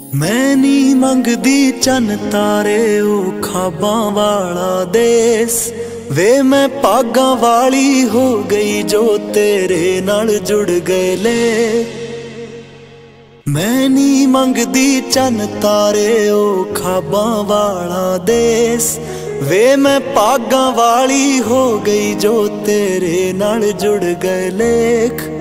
मैं नी मंगदी चन तारे ओ खाबां वाला देस वे मैं पागां वाली हो गई जो तेरे नाल जुड़ गए ले। मैं नी मंगदी चन तारे ओ खाबां वाला देस वे मैं पागां वाली हो गई जो तेरे नाल जुड़ गए लेख।